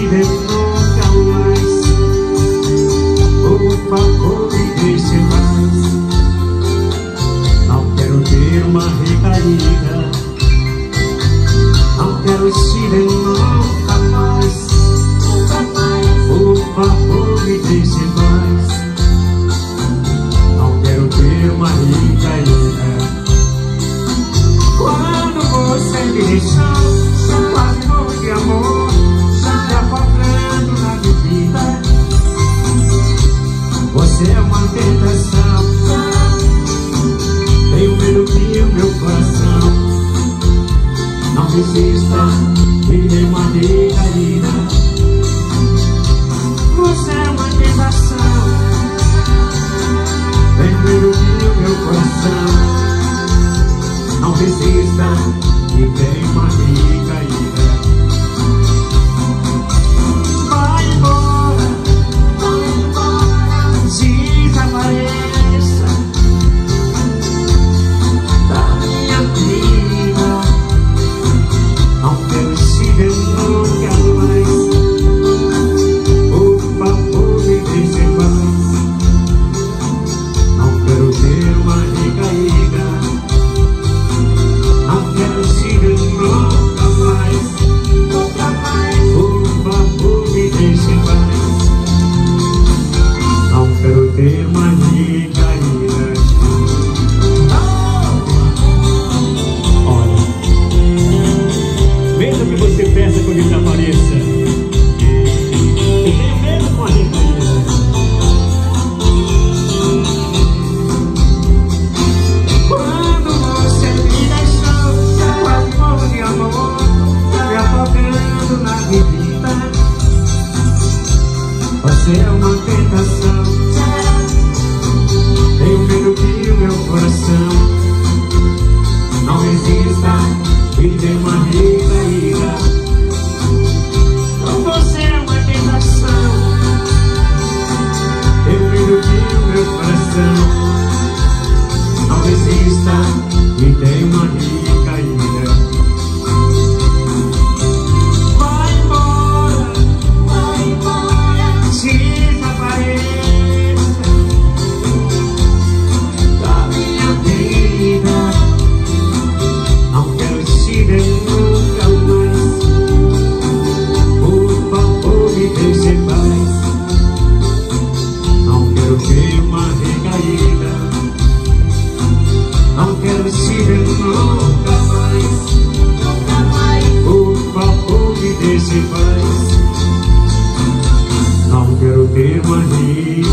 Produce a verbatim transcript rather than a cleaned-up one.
ver nunca mais. Por favor, me deixe em paz. Não quero ter uma recaída, não quero se ver nunca mais. Por favor, me deixe em paz. Não quero ter uma recaída. Quando você me deixou, quase morro de amor, se afogando na bebida. Você é uma tentação, tenho medo que o meu coração não resista e dê uma recaída. Você é uma tentação, tenho medo que o meu coração não resista e dê uma recaída. Vai embora, vai embora, desapareça da minha vida. Não quero se ver nunca mais. Por favor, me deixe em paz. Não quero ter uma recaída. Não quero se ver nunca mais. Nunca mais. Por favor, me deixe em paz. Não quero ter uma recaída. Olha, mesmo que você peça que eu desapareça, eu tenho medo com a recaída. Quando você me deixou, quase morro de amor, me afogando na bebida. Você é uma tentação, tenho medo que o meu coração não resista e dê uma recaída. Você é uma tentação, tenho medo que o meu coração não resista e dê uma recaída. Vai embora, vai embora, desapareça da minha vida. Não quero se ver nunca mais. Por favor, me deixe em paz. Não quero ter uma recaída. Não quero se ver nunca mais. Nunca mais. Por favor, me deixe em paz. Não quero ter uma recaída.